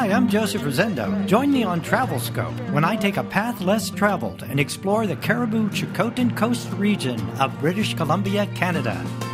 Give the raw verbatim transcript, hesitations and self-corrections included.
Hi, I'm Joseph Rosendo. Join me on Travel Scope when I take a path less traveled and explore the Cariboo Chilcotin Coast region of British Columbia, Canada.